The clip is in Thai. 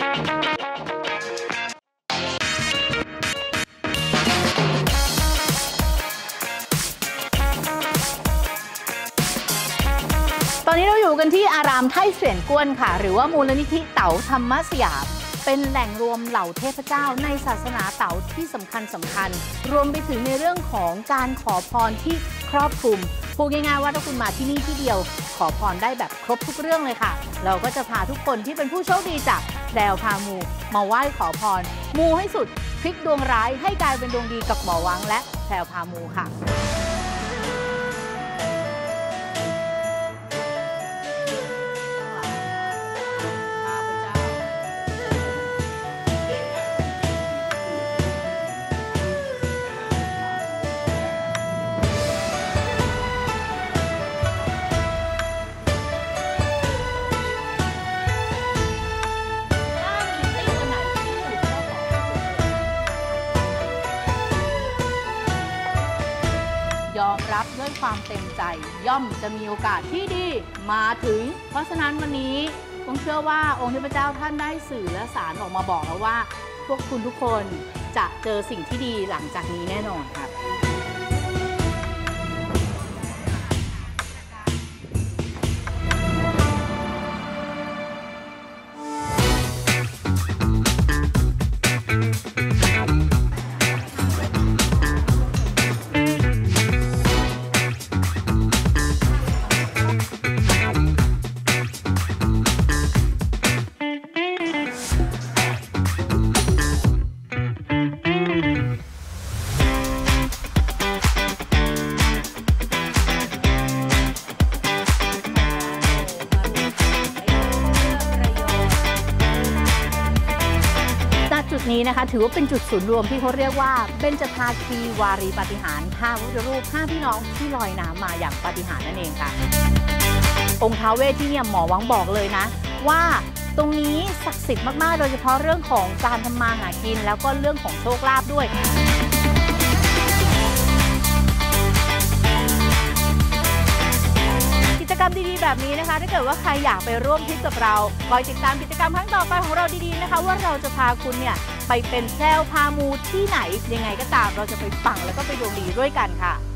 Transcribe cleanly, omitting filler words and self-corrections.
ตอนนี้เราอยู่กันที่อารามไท่เสวียนกวนค่ะหรือว่ามูลนิธิเต๋าธรรมสยามเป็นแหล่งรวมเหล่าเทพเจ้าในศาสนาเต๋าที่สำคัญรวมไปถึงในเรื่องของการขอพรที่ครอบคลุมพูดง่ายๆว่าถ้าคุณมาที่นี่ที่เดียวขอพรได้แบบครบทุกเรื่องเลยค่ะเราก็จะพาทุกคนที่เป็นผู้โชคดีจากแพรวพามูมาไหว้ขอพรมูให้สุดพลิกดวงร้ายให้กลายเป็นดวงดีกับหมอวังและแพรวพามูค่ะยอมรับด้วยความเต็มใจย่อมจะมีโอกาสที่ดีมาถึงเพราะฉะนั้นวันนี้ผมเชื่อว่าองค์เทพเจ้าท่านได้สื่อและสารออกมาบอกแล้วว่าพวกคุณทุกคนจะเจอสิ่งที่ดีหลังจากนี้แน่นอนครับจุดนี้นะคะถือว่าเป็นจุดศูนย์รวมที่เขาเรียกว่าเบญจภาคีวารีปาฏิหาริย์5พระพุทธรูป5พี่น้องที่ลอยน้ำมาอย่างปาฏิหาริย์นั่นเองค่ะองค์ท้าวเวสที่เนี่ยหมอวังบอกเลยนะว่าตรงนี้ศักดิ์สิทธิ์มากๆโดยเฉพาะเรื่องของการทำมาหากินแล้วก็เรื่องของโชคลาภด้วยกิจกรรมดีๆแบบนี้นะคะถ้าเกิดว่าใครอยากไปร่วมทริปกับเราคอยติดตามกิจกรรมครั้งต่อไปของเราดีๆนะคะว่าเราจะพาคุณเนี่ยไปเป็นแพรวพามูที่ไหนยังไงก็ตามเราจะไปปังแล้วก็ไปดวงดีด้วยกันค่ะ